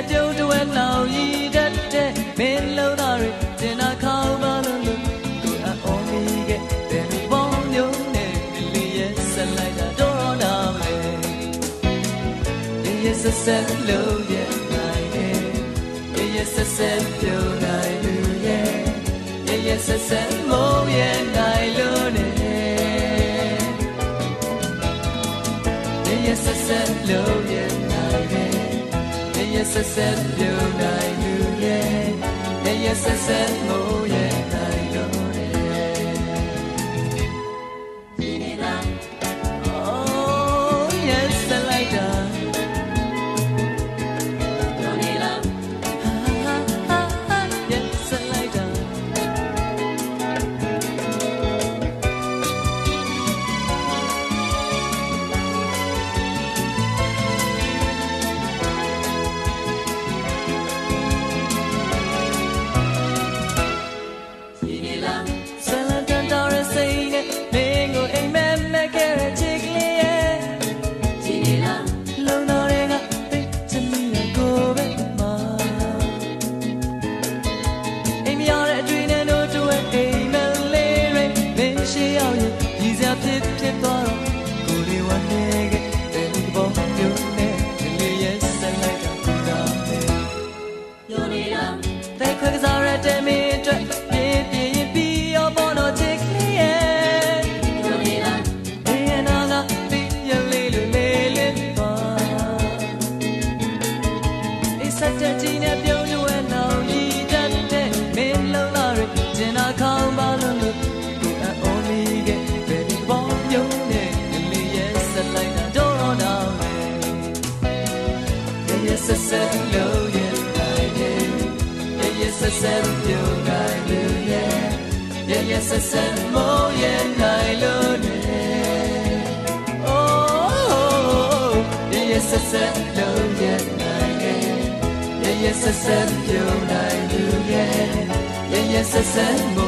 ပြုံးတွဲလောင်ရည်တတ်တဲ့မင်းလုံးသားတွေတင်နာခေါင်းပါလို့ကိုအော်မိခဲ့တဲ့လူပေါင်းမျိုးနဲ့လေရဲ့ဆက်လိုက်တာတော့နာမယ်ရဲ့ဆက်ဆက်လို့ရဲ့နိုင်တယ်ရဲ့ဆက်ဆက်ပြုံးနိုင်လို့ရဲ့ဆက်ဆက်မိုးရဲ့နိုင်လို့နဲ့yes, yes, love, yeah, yes, yes, love, yeah, yes, yes, oh, yeah, oh, yes, I like that. Yes, I like that. Yes, I said, oh, yeah, nylon. Oh, yes, I said, oh, yeah, nylon. Yes, I said, oh, nylon. Yes, I said,